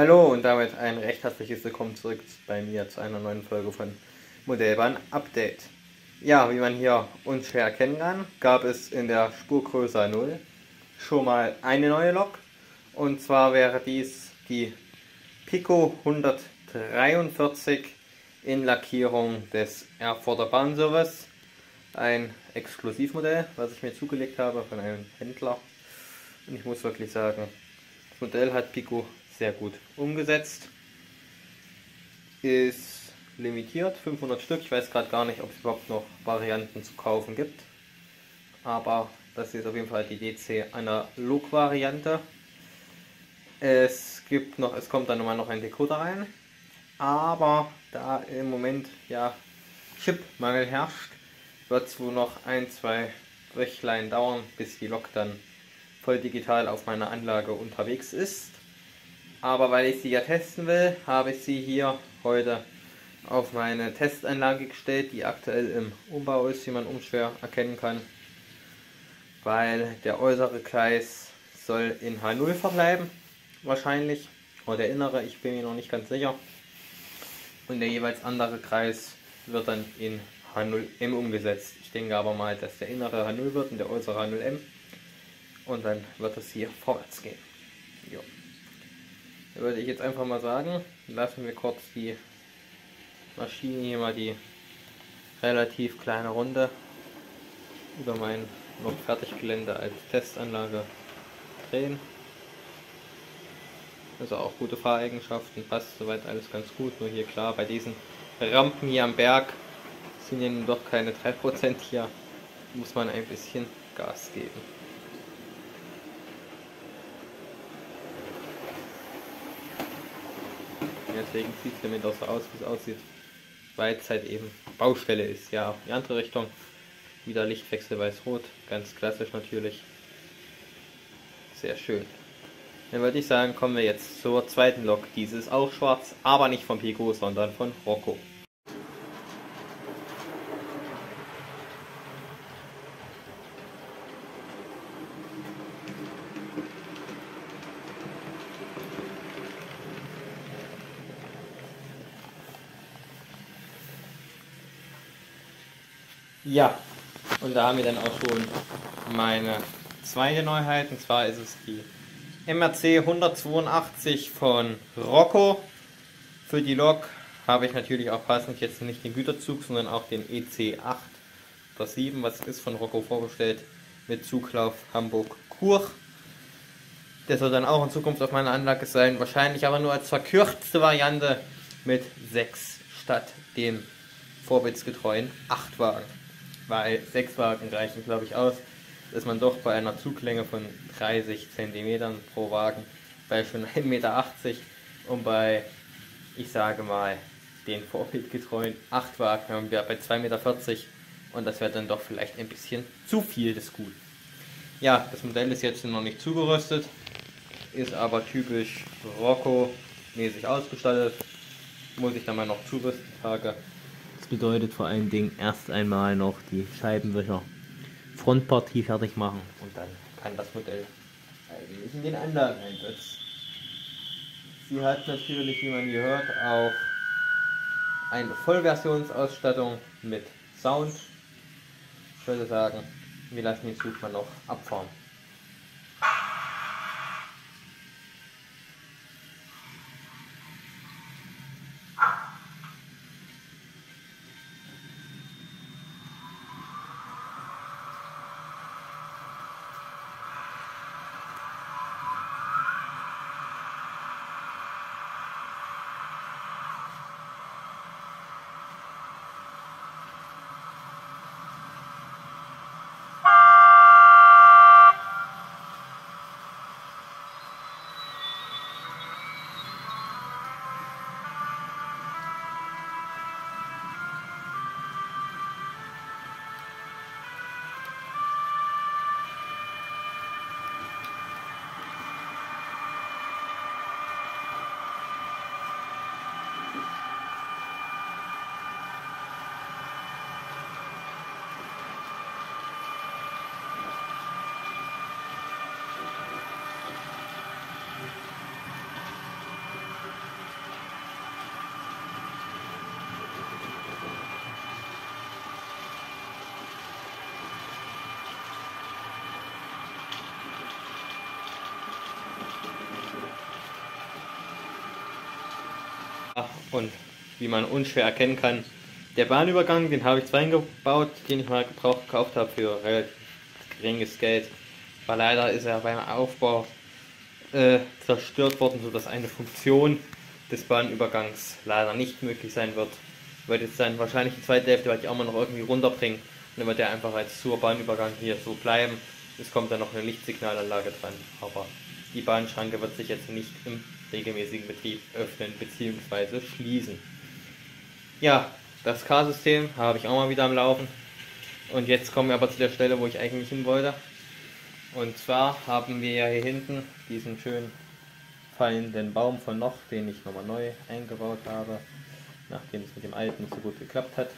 Hallo und damit ein recht herzliches Willkommen zurück bei mir zu einer neuen Folge von Modellbahn Update. Ja, wie man hier unschwer erkennen kann, gab es in der Spurgröße 0 schon mal eine neue Lok. Und zwar wäre dies die Pico 143 in Lackierung des Erfurter Bahnservice. Ein Exklusivmodell, was ich mir zugelegt habe von einem Händler. Und ich muss wirklich sagen, das Modell hat Pico sehr gut umgesetzt. Ist limitiert, 500 Stück. Ich weiß gerade gar nicht, ob es überhaupt noch Varianten zu kaufen gibt. Aber das ist auf jeden Fall die DC Analog Variante. Es kommt dann nochmal noch ein Decoder rein. Aber da im Moment ja Chipmangel herrscht, wird es wohl noch ein, zwei Wöchlein dauern, bis die Lok dann voll digital auf meiner Anlage unterwegs ist. Aber weil ich sie ja testen will, habe ich sie hier heute auf meine Testanlage gestellt, die aktuell im Umbau ist, wie man unschwer erkennen kann. Weil der äußere Kreis soll in H0 verbleiben, wahrscheinlich. Oder der innere, ich bin mir noch nicht ganz sicher. Und der jeweils andere Kreis wird dann in H0M umgesetzt. Ich denke aber mal, dass der innere H0 wird und der äußere H0M. Und dann wird es hier vorwärts gehen. Jo. Da würde ich jetzt einfach mal sagen, lassen wir kurz die Maschine hier mal die relativ kleine Runde über mein noch Fertiggelände als Testanlage drehen. Also auch gute Fahreigenschaften, passt soweit alles ganz gut, nur hier klar, bei diesen Rampen hier am Berg sind ja nun doch keine 3% hier, muss man ein bisschen Gas geben. Deswegen sieht es damit auch so aus, wie es aussieht, weil es halt eben Baustelle ist. Ja, auch in die andere Richtung, wieder Lichtwechsel weiß-rot, ganz klassisch natürlich, sehr schön. Dann würde ich sagen, kommen wir jetzt zur zweiten Lok. Diese ist auch schwarz, aber nicht von Pico, sondern von Rocco. Ja, und da haben wir dann auch schon meine zweite Neuheit, und zwar ist es die MRC 182 von Rocco. Für die Lok habe ich natürlich auch passend jetzt nicht den Güterzug, sondern auch den EC8 oder 7, was ist von Rocco vorgestellt, mit Zuglauf Hamburg-Chur. Der soll dann auch in Zukunft auf meiner Anlage sein, wahrscheinlich aber nur als verkürzte Variante mit 6 statt dem vorbildsgetreuen 8 Wagen. Weil 6 Wagen reichen, glaube ich, aus, dass man doch bei einer Zuglänge von 30 cm pro Wagen bei schon 1,80 Meter und bei, ich sage mal, den vorbildgetreuen 8 Wagen haben wir bei 2,40 Meter und das wäre dann doch vielleicht ein bisschen zu viel des Guten. Ja, das Modell ist jetzt noch nicht zugerüstet, ist aber typisch Rocco-mäßig ausgestattet, muss ich dann mal noch zurüsten, Tage. Das bedeutet vor allen Dingen erst einmal noch die Scheibenwischer Frontpartie fertig machen und dann kann das Modell eigentlich in den Anlageneinsatz. Sie hat natürlich, wie man gehört, auch eine Vollversionsausstattung mit Sound. Ich würde sagen, wir lassen den Zug mal noch abfahren. Und wie man unschwer erkennen kann, der Bahnübergang, den habe ich zwar eingebaut, den ich mal gebraucht gekauft habe für relativ geringes Geld. Aber leider ist er beim Aufbau zerstört worden, sodass eine Funktion des Bahnübergangs leider nicht möglich sein wird. Wird jetzt dann wahrscheinlich die zweite Hälfte werde ich auch mal noch irgendwie runterbringen und dann wird der einfach als zur Bahnübergang hier so bleiben. Es kommt dann noch eine Lichtsignalanlage dran, aber die Bahnschranke wird sich jetzt nicht im regelmäßigen Betrieb öffnen bzw. schließen. Ja, das K-System habe ich auch mal wieder am Laufen und jetzt kommen wir aber zu der Stelle, wo ich eigentlich hin wollte. Und zwar haben wir ja hier hinten diesen schön fallenden Baum von noch, den ich nochmal neu eingebaut habe, nachdem es mit dem alten nicht so gut geklappt hat.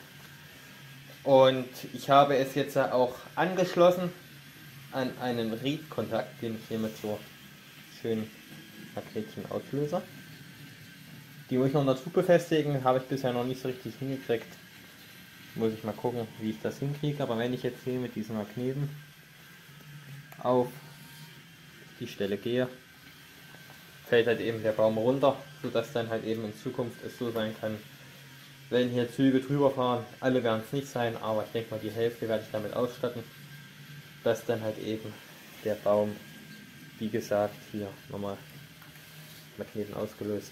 Und ich habe es jetzt auch angeschlossen an einen Riedkontakt, den ich hier mit so schönen Magnetchen auslöse. Die muss ich noch dazu befestigen, habe ich bisher noch nicht so richtig hingekriegt. Muss ich mal gucken, wie ich das hinkriege, aber wenn ich jetzt hier mit diesen Magneten auf die Stelle gehe, fällt halt eben der Baum runter, sodass dann halt eben in Zukunft es so sein kann, wenn hier Züge drüber fahren, alle werden es nicht sein, aber ich denke mal die Hälfte werde ich damit ausstatten, dass dann halt eben der Baum, wie gesagt, hier nochmal Magneten ausgelöst,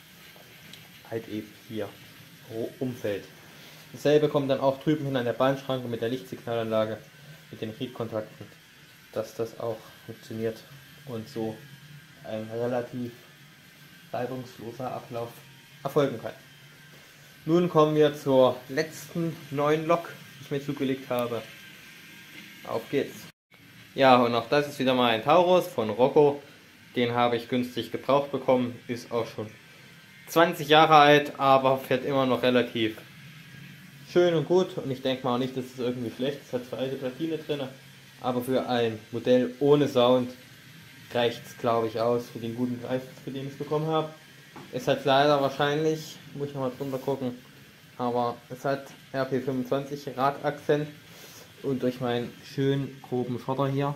halt eben hier umfällt. Dasselbe kommt dann auch drüben hin an der Bahnschranke mit der Lichtsignalanlage, mit den Riedkontakten, dass das auch funktioniert und so ein relativ reibungsloser Ablauf erfolgen kann. Nun kommen wir zur letzten neuen Lok, die ich mir zugelegt habe. Auf geht's! Ja, und auch das ist wieder mal ein Taurus von Rocco. Den habe ich günstig gebraucht bekommen, ist auch schon 20 Jahre alt, aber fährt immer noch relativ schön und gut. Und ich denke mal auch nicht, dass es irgendwie schlecht ist. Es hat zwar alte Platine drin, aber für ein Modell ohne Sound reicht es, glaube ich, aus für den guten Preis, für den ich es bekommen habe. Es hat leider wahrscheinlich, muss ich nochmal drunter gucken, aber es hat RP25 Radachsen und durch meinen schönen groben Schotter hier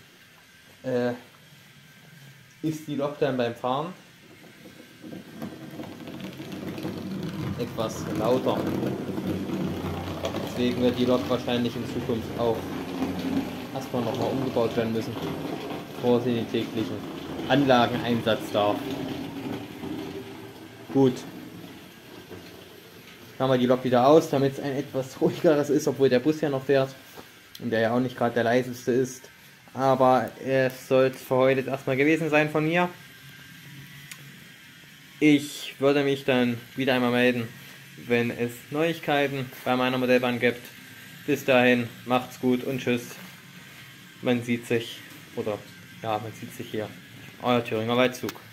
ist die Lok dann beim Fahren etwas lauter. Deswegen wird die Lok wahrscheinlich in Zukunft auch erstmal nochmal umgebaut werden müssen, bevor sie den täglichen Anlageneinsatz darf. Gut. Machen wir die Lok wieder aus, damit es ein etwas ruhigeres ist, obwohl der Bus ja noch fährt und der ja auch nicht gerade der leiseste ist. Aber es soll es für heute erstmal gewesen sein von mir. Ich würde mich dann wieder einmal melden, wenn es Neuigkeiten bei meiner Modellbahn gibt. Bis dahin, macht's gut und tschüss. Man sieht sich, oder ja, man sieht sich hier. Euer Thüringer Waldzug.